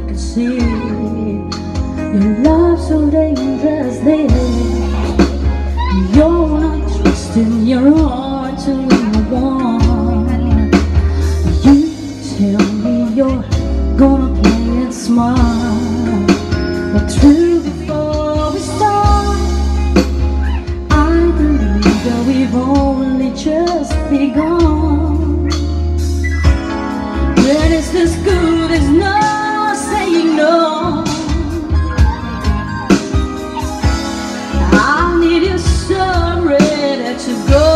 can see your love so dangerously. You're not trusting your heart to anyone. You tell me you're gonna play it smart, but true before we start, I believe that we've only just begun. When it's this good, there's no saying no. I need you so ready to go.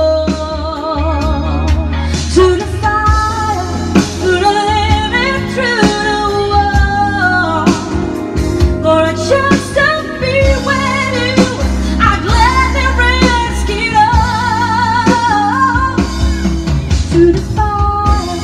To the fire, to the living through the wall. For a chance to be with you, I'd gladly risk it all. To the fire,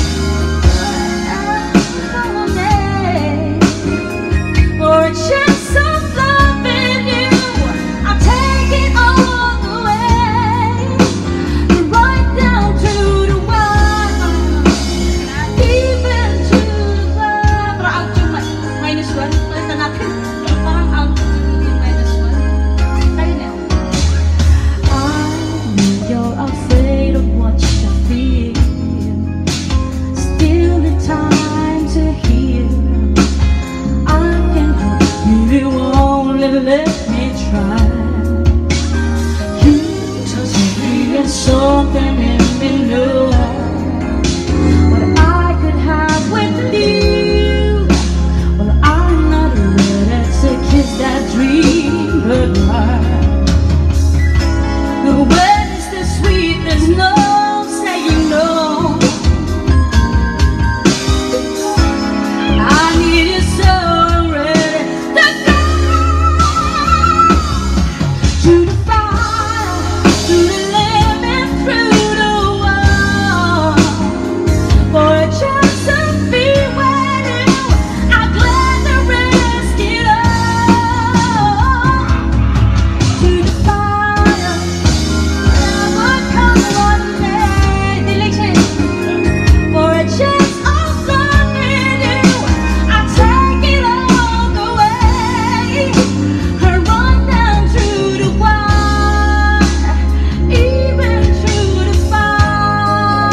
for a chance of loving you, I'll take it all the way, right down to the wire, even to the out to -1. Palitan natin. Parang out to -1. Tayo na. I know you're afraid of what you feel. Still the time to heal. I can help you, you won't let me try. You just feel something in me, know what I could have with you. Well, I'm not ready to kiss that dream goodbye. When it's this sweet, there's no saying no. I need you so ready to go. To the fire, to the living through the wall. For a chance to be with you, I'd gladly risk it all. To the fire, never come one day. Dilection. For a chance of loving you, I'll take it all the way, run down through the wire, even through the fire.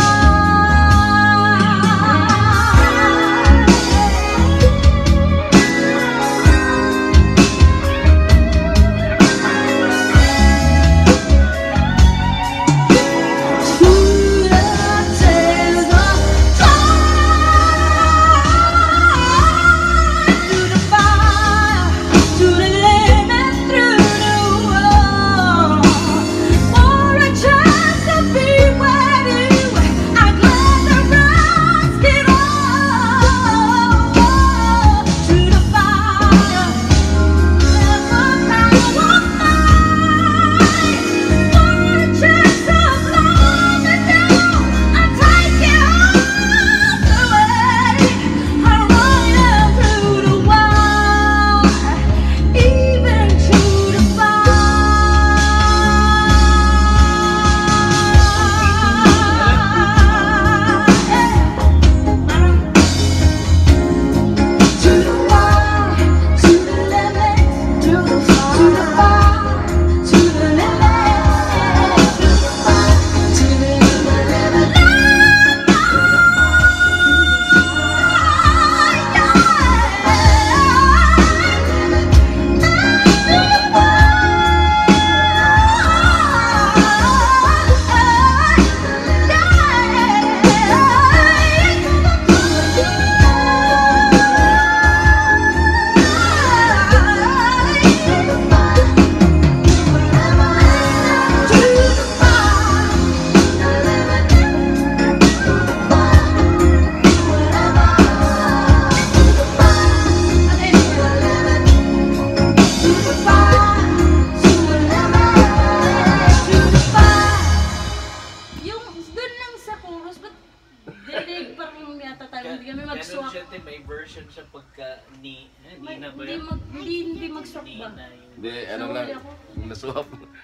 may version siya pagka ni na ba hindi yun? mag-swap ba? Hindi, ano lang, naswap.